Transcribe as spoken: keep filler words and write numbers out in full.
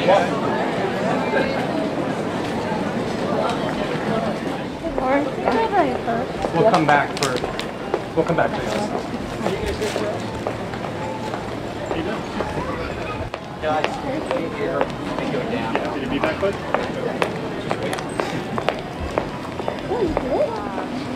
We'll come back for. We'll come back for this. Guys, here and go down. Did you be back, bud? Oh, you good?